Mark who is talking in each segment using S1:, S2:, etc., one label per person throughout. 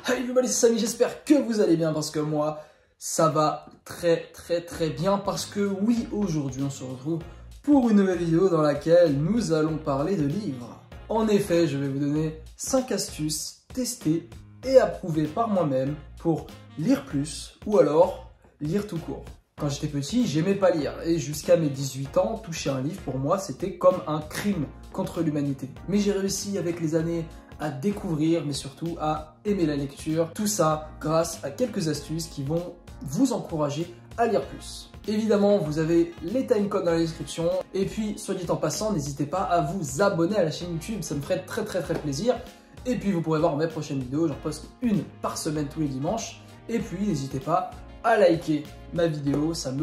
S1: Hey everybody, c'est Samy, j'espère que vous allez bien parce que moi, ça va très bien parce que oui, aujourd'hui on se retrouve pour une nouvelle vidéo dans laquelle nous allons parler de livres. En effet, je vais vous donner 5 astuces testées et approuvées par moi-même pour lire plus ou alors lire tout court. Quand j'étais petit, j'aimais pas lire et jusqu'à mes 18 ans, toucher un livre pour moi c'était comme un crime contre l'humanité. Mais j'ai réussi avec les années à découvrir, mais surtout à aimer la lecture. Tout ça grâce à quelques astuces qui vont vous encourager à lire plus. Évidemment, vous avez les timecodes dans la description. Et puis, soit dit en passant, n'hésitez pas à vous abonner à la chaîne YouTube, ça me ferait très plaisir. Et puis, vous pourrez voir mes prochaines vidéos, j'en poste une par semaine tous les dimanches. Et puis, n'hésitez pas à liker ma vidéo, ça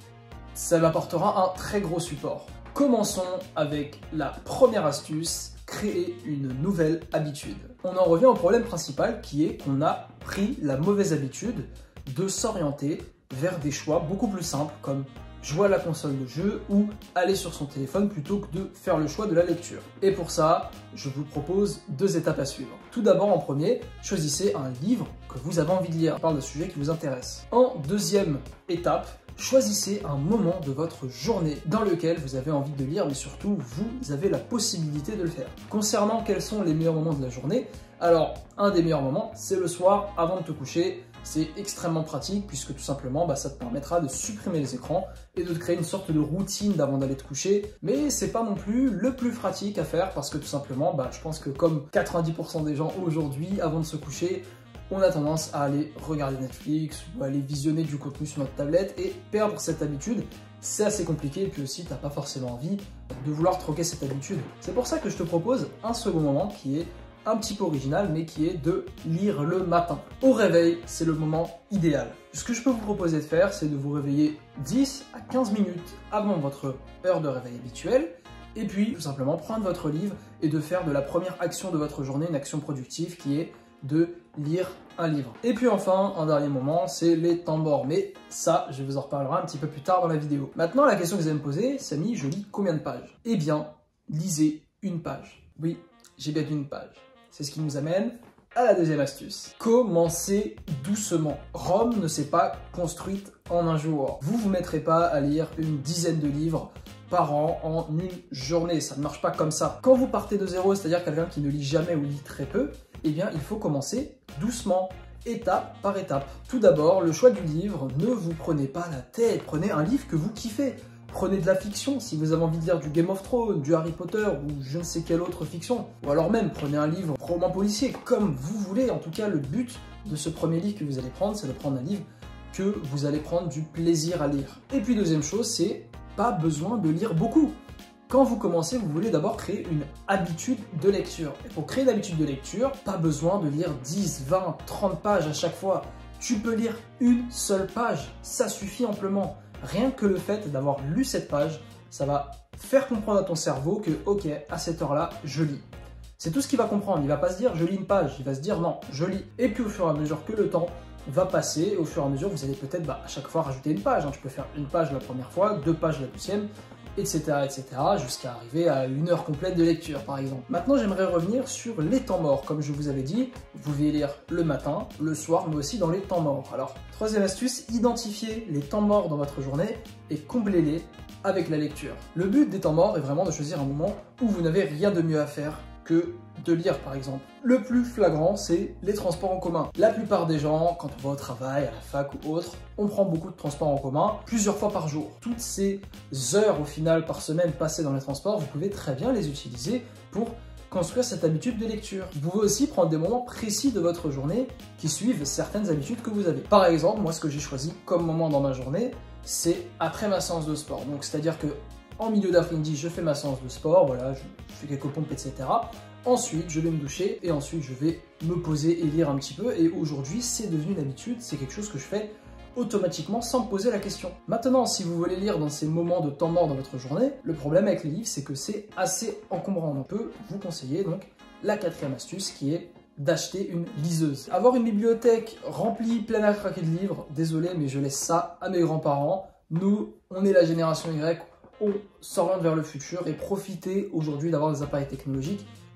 S1: m'apportera un très gros support. Commençons avec la première astuce. Créer une nouvelle habitude. On en revient au problème principal qui est qu'on a pris la mauvaise habitude de s'orienter vers des choix beaucoup plus simples comme jouer à la console de jeu ou aller sur son téléphone plutôt que de faire le choix de la lecture. Et pour ça, je vous propose 2 étapes à suivre. Tout d'abord, en premier, choisissez un livre que vous avez envie de lire. On parle de sujets qui vous intéressent. En deuxième étape, choisissez un moment de votre journée dans lequel vous avez envie de lire, mais surtout, vous avez la possibilité de le faire. Concernant quels sont les meilleurs moments de la journée, alors, un des meilleurs moments, c'est le soir avant de te coucher. C'est extrêmement pratique puisque tout simplement, ça te permettra de supprimer les écrans et de te créer une sorte de routine d'avant d'aller te coucher. Mais c'est pas non plus le plus pratique à faire parce que tout simplement, je pense que comme 90% des gens aujourd'hui, avant de se coucher, on a tendance à aller regarder Netflix ou aller visionner du contenu sur notre tablette et perdre cette habitude, c'est assez compliqué et puis aussi t'as pas forcément envie de vouloir troquer cette habitude. C'est pour ça que je te propose un second moment qui est un petit peu original mais qui est de lire le matin. Au réveil, c'est le moment idéal. Ce que je peux vous proposer de faire, c'est de vous réveiller 10 à 15 minutes avant votre heure de réveil habituelle et puis tout simplement prendre votre livre et de faire de la première action de votre journée une action productive qui est de lire un livre. Et puis enfin, un dernier moment, c'est les temps morts. Mais ça, je vous en reparlerai un petit peu plus tard dans la vidéo. Maintenant, la question que vous allez me poser, Samy, je lis combien de pages? Eh bien, lisez une page. Oui, j'ai bien dit une page. C'est ce qui nous amène à la deuxième astuce. Commencez doucement. Rome ne s'est pas construite en un jour. Vous vous mettrez pas à lire une dizaine de livres par an en une journée. Ça ne marche pas comme ça. Quand vous partez de zéro, c'est-à-dire quelqu'un qui ne lit jamais ou lit très peu, eh bien, il faut commencer doucement, étape par étape. Tout d'abord, le choix du livre, ne vous prenez pas la tête. Prenez un livre que vous kiffez. Prenez de la fiction, si vous avez envie de lire du Game of Thrones, du Harry Potter ou je ne sais quelle autre fiction. Ou alors même, prenez un livre roman policier, comme vous voulez. En tout cas, le but de ce premier livre que vous allez prendre, c'est de prendre un livre que vous allez prendre du plaisir à lire. Et puis deuxième chose, c'est pas besoin de lire beaucoup. Quand vous commencez, vous voulez d'abord créer une habitude de lecture. Et pour créer une habitude de lecture, pas besoin de lire 10, 20, 30 pages à chaque fois. Tu peux lire une seule page, ça suffit amplement. Rien que le fait d'avoir lu cette page, ça va faire comprendre à ton cerveau que, ok, à cette heure-là, je lis. C'est tout ce qu'il va comprendre. Il ne va pas se dire, je lis une page. Il va se dire, non, je lis. Et puis au fur et à mesure que le temps va passer, au fur et à mesure, vous allez peut-être à chaque fois rajouter une page. Tu peux faire une page la première fois, 2 pages la deuxième, etc. jusqu'à arriver à 1 heure complète de lecture, par exemple. Maintenant, j'aimerais revenir sur les temps morts. Comme je vous avais dit, vous pouvez lire le matin, le soir, mais aussi dans les temps morts. Alors, troisième astuce, identifiez les temps morts dans votre journée et comblez-les avec la lecture. Le but des temps morts est vraiment de choisir un moment où vous n'avez rien de mieux à faire que de lire, par exemple. Le plus flagrant, c'est les transports en commun. La plupart des gens, quand on va au travail, à la fac ou autre, on prend beaucoup de transports en commun plusieurs fois par jour. Toutes ces heures au final par semaine passées dans les transports, vous pouvez très bien les utiliser pour construire cette habitude de lecture. Vous pouvez aussi prendre des moments précis de votre journée qui suivent certaines habitudes que vous avez. Par exemple, moi, ce que j'ai choisi comme moment dans ma journée, c'est après ma séance de sport. Donc, c'est-à-dire que en milieu d'après-midi, je fais ma séance de sport, voilà, je fais quelques pompes, etc. Ensuite, je vais me doucher et ensuite, je vais me poser et lire un petit peu. Et aujourd'hui, c'est devenu une habitude, c'est quelque chose que je fais automatiquement sans me poser la question. Maintenant, si vous voulez lire dans ces moments de temps mort dans votre journée, le problème avec les livres, c'est que c'est assez encombrant. On peut vous conseiller donc la 4e astuce qui est d'acheter une liseuse. Avoir une bibliothèque remplie, pleine à craquer de livres, désolé, mais je laisse ça à mes grands-parents. Nous, on est la génération Y, on s'oriente vers le futur et profitez aujourd'hui d'avoir des appareils technologiques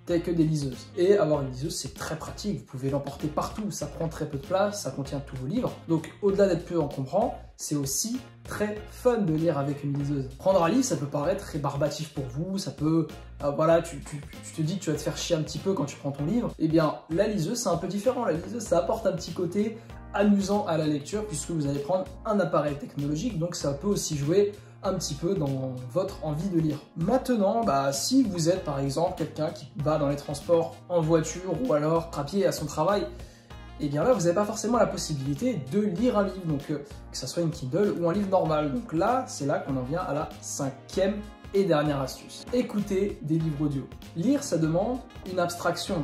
S1: que des liseuses. Et avoir une liseuse, c'est très pratique, vous pouvez l'emporter partout, ça prend très peu de place, ça contient tous vos livres. Donc au-delà d'être peu encombrant, c'est aussi très fun de lire avec une liseuse. Prendre un livre, ça peut paraître rébarbatif pour vous, ça peut... voilà, tu te dis que tu vas te faire chier un petit peu quand tu prends ton livre. Eh bien, la liseuse, c'est un peu différent. La liseuse, ça apporte un petit côté amusant à la lecture puisque vous allez prendre un appareil technologique, donc ça peut aussi jouer un petit peu dans votre envie de lire. Maintenant, si vous êtes par exemple quelqu'un qui va dans les transports en voiture ou alors à pied à son travail, et bien là vous n'avez pas forcément la possibilité de lire un livre, donc que ce soit une Kindle ou un livre normal. Donc là, c'est là qu'on en vient à la 5e et dernière astuce. Écouter des livres audio. Lire, ça demande une abstraction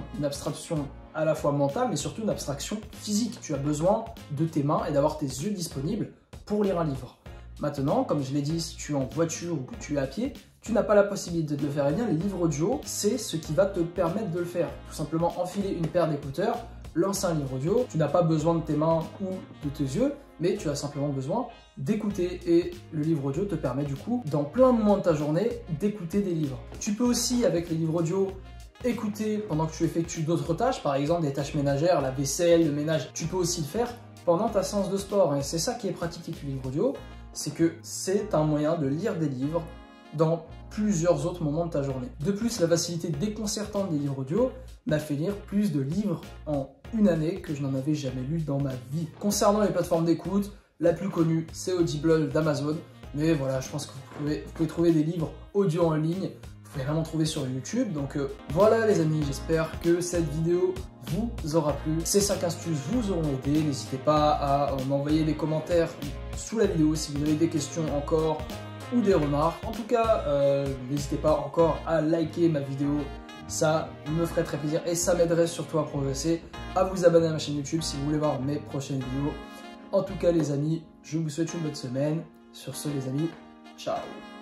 S1: à la fois mentale, mais surtout une abstraction physique. Tu as besoin de tes mains et d'avoir tes yeux disponibles pour lire un livre. Maintenant, comme je l'ai dit, si tu es en voiture ou que tu es à pied, tu n'as pas la possibilité de le faire. Et bien, les livres audio, c'est ce qui va te permettre de le faire. Tout simplement enfiler une paire d'écouteurs, lancer un livre audio. Tu n'as pas besoin de tes mains ou de tes yeux, mais tu as simplement besoin d'écouter. Et le livre audio te permet du coup, dans plein de moments de ta journée, d'écouter des livres. Tu peux aussi, avec les livres audio, écouter pendant que tu effectues d'autres tâches, par exemple des tâches ménagères, la vaisselle, le ménage. Tu peux aussi le faire pendant ta séance de sport. Et c'est ça qui est pratique avec le livre audio, c'est que c'est un moyen de lire des livres dans plusieurs autres moments de ta journée. De plus, la facilité déconcertante des livres audio m'a fait lire plus de livres en une année que je n'en avais jamais lu dans ma vie. Concernant les plateformes d'écoute, la plus connue, c'est Audible d'Amazon. Mais voilà, je pense que vous pouvez trouver des livres audio en ligne. Vous pouvez vraiment trouver sur YouTube. Donc voilà les amis, j'espère que cette vidéo vous aura plu. Ces 5 astuces vous auront aidé. N'hésitez pas à m'envoyer des commentaires sous la vidéo si vous avez des questions encore ou des remarques. En tout cas, n'hésitez pas encore à liker ma vidéo. Ça me ferait très plaisir et ça m'aiderait surtout à progresser. À vous abonner à ma chaîne YouTube si vous voulez voir mes prochaines vidéos. En tout cas les amis, je vous souhaite une bonne semaine. Sur ce les amis, ciao.